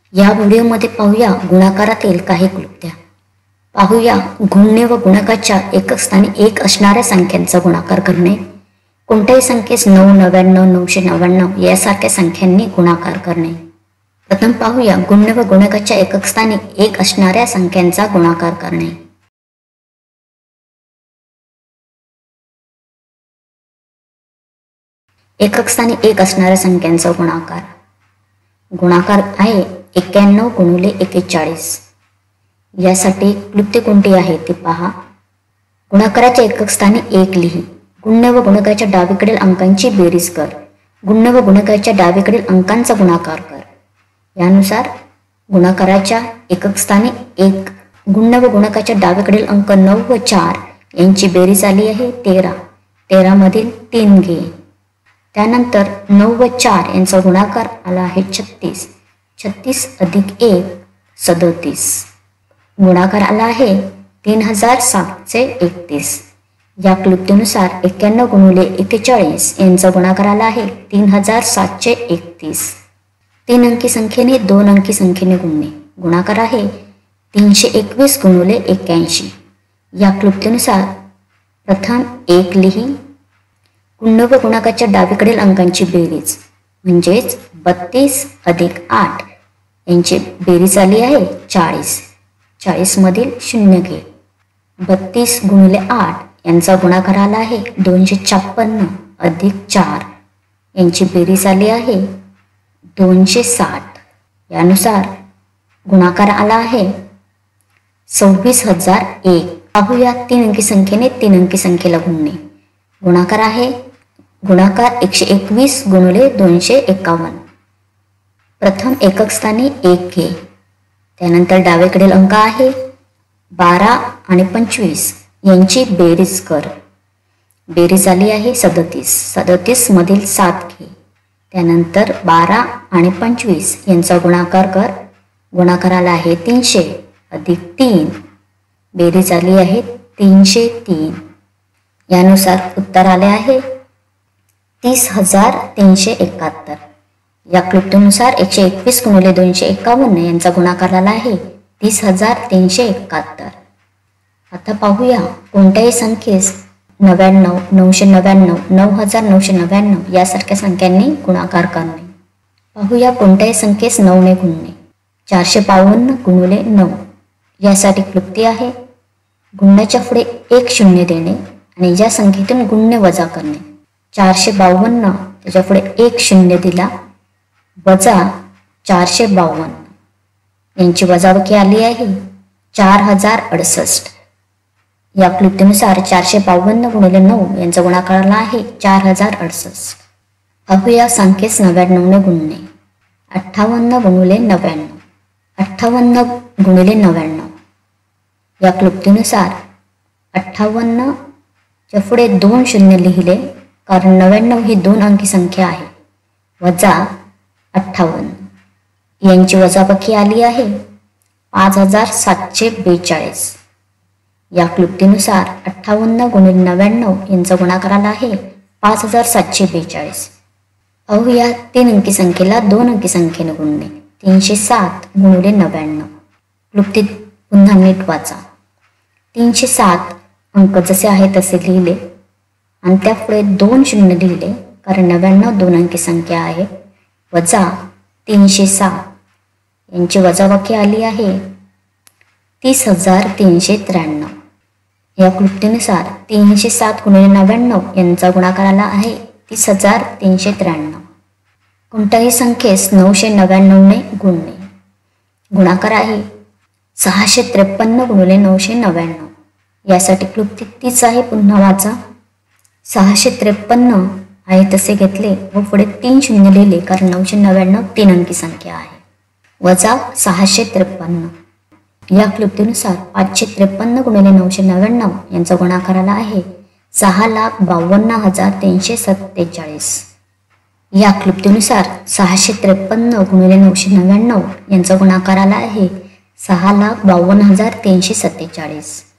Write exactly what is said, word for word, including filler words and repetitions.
या व्हिडिओमध्ये पाहूया गुणाकारातील काही क्लुप्त्या। पाहूया गुणने व गुणकाच्या एकक स्थानी एक असणाऱ्या संख्यांचा गुणाकार करणे। कोणत्याही संख्येस नऊ, नव्याण्णव, नऊशे नव्याण्णव यासारख्या संख्यांनी गुणाकार करणे। प्रथम पाहूया गुणने व गुणकाच्या एकक स्थानी एक असणाऱ्या संख्यांचा गुणाकार करणे। एकक स्थानी एक असणाऱ्या संख्यांचा गुणाकार। गुणाकार आहे एक्क्याण्णव गुणिले एक्केचाळीस। यासाठी क्लुप्ती कोणती आहे ते पहा। गुणाकाराच्या एकक स्थानी एक लिही। गुणने व गुणकाच्या डावीकडील अंकांची बेरीज कर। गुणने व गुणकाच्या डावीकडील अंकांचा गुणाकार कर। यानुसार गुणाकाराच्या एकक स्थानी एक, गुणने व गुणकाच्या डावीकडील अंक नऊ व चार यांची बेरीज आली आहे तेरा। तेरा मधील तीन घे। त्यानंतर नऊ व चार यांचा गुणाकार आला आहे छत्तीस। छत्तीस अधिक एक सदोतीस। गुणाकार आला आहे तीन हजार सातशे एकतीस। या क्लुप्तीनुसार एक्क्याण्णव गुणिले एक्केचाळीस यांचा गुणाकार आला आहे तीन हजार सातशे एकतीस। तीन अंकी संख्येने दोन अंकी संख्येने गुणणे। गुणाकार आहे तीनशे एकवीस गुणिले एक्क्याऐंशी। या क्लुप्तीनुसार प्रथम एक लिही। गुणने व गुणकाच्या डावीकडील अंकांची बेरीज म्हणजेच बत्तीस अधिक आठ यांची बेरीज आली आहे चाळीस। चाळीस मधील शून्य घे। बत्तीस गुणिले आठ यांचा गुणाकार आला आहे दोनशे छप्पन्न अधिक चार यांची बेरीज आली आहे दोनशे साठ। यानुसार गुणाकार आला आहे सव्वीस हजार एक। पाहूया तीन अंकी संख्येने तीन अंकी संख्येला गुणणे। गुणाकार आहे गुणाकार एकशे एकवीस गुणिले दोनशे एकावन्न। प्रथम एकक स्थानी एक घे। त्यानंतर डावीकडील अंक आहे बारा आणि पंचवीस यांची बेरीज कर। बेरीज आली आहे सदतीस। सदतीस मधील सात घे। त्यानंतर बारा आणि पंचवीस यांचा गुणाकार कर। गुणाकार आला आहे तीनशे अधिक तीन। बेरीज आली आहे तीनशे तीन। यानुसार उत्तर आले आहे तीस हजार तीनशे एकाहत्तर। या क्लुप्तीनुसार एकशे एकवीस गुणिले दोनशे एकावन्न यांचा गुणाकार आला आहे तीस हजार तीनशे एकाहत्तर। आता पाहूया कोणत्याही संख्येस नव्याण्णव, नऊशे नव्याण्णव, नऊ हजार नऊशे नव्याण्णव यासारख्या संख्यांनी गुणाकार करणे। पाहूया कोणत्याही संख्येस नऊने गुणणे। चारशे बावन्न गुणिले नऊ। यासाठी क्लुप्ती आहे गुणण्याच्या पुढे एक शून्य देणे आणि या संख्येतून गुणणे वजा करणे। चारशे बावन्न त्याच्या पुढे एक शून्य दिला वजा चारशे बावन्न यांची वजाबाकी आली आहे चार हजार अडुसष्ट। या क्लुप्तीनुसार चारशे बावन्न गुणिले नऊ यांचा गुणाकार आला आहे चार हजार अडुसष्ट। पाहूया संख्येस नव्याण्णवने गुणणे। अठ्ठावन्न गुणिले नव्याण्णव। अठ्ठावन्न गुणिले नव्याण्णव। या क्लुप्तीनुसार अठ्ठावन्नच्या पुढे दोन शून्य लिहिले कारण नव्याण्णव ही दोन अंकी संख्या आहे वजा अठ्ठावन्न यांची वजाबाकी आली आहे पाच हजार सातशे बेचाळीस। या क्लुप्तीनुसार अठ्ठावन्न गुणिले नव्याण्णव यांचा गुणाकार आला आहे पाच हजार सातशे बेचाळीस। पाहूया तीन अंकी संख्येला दोन अंकी संख्येने गुणणे। तीनशे सात गुणिले नव्याण्णव। क्लुप्तीत पुन्हा नीट वाचा। तीनशे सात अंक जसे आहे तसे लिहिले आणि त्यापुढे दोन शून्य लिहिले कारण नव्याण्णव दोन अंकी संख्या आहे वजा तीनशे सात यांची वजाबाकी आली आहे तीस हजार तीनशे त्र्याण्णव। या क्लुप्तीनुसार तीनशे सात गुणिले नव्याण्णव यांचा गुणाकार आला आहे तीस हजार तीनशे त्र्याण्णव। कोणत्याही संख्येस नऊशे नव्याण्णवने गुणणे। गुणाकार आहे सहाशे त्रेपन्न गुणिले नऊशे नव्याण्णव। यासाठी क्लुप्ती तीच आहे, पुन्हा वाचा। सहाशे त्रेपन्न आहे तसे घेतले व पुढे तीन शून्य लिहिले कारण नऊशे नव्याण्णव तीन अंकी संख्या आहे वजा सहाशे त्रेपन्न। या क्लुप्तीनुसार पाचशे त्रेपन्न गुणिले नऊशे नव्याण्णव यांचा गुणाकार आला आहे सहा लाख बावन्न हजार तीनशे सत्तेचाळीस। या क्लुप्तीनुसार सहाशे त्रेपन्न गुणिले नऊशे नव्याण्णव यांचा गुणाकार आला आहे सहा लाख बावन्न हजार तीनशे सत्तेचाळीस।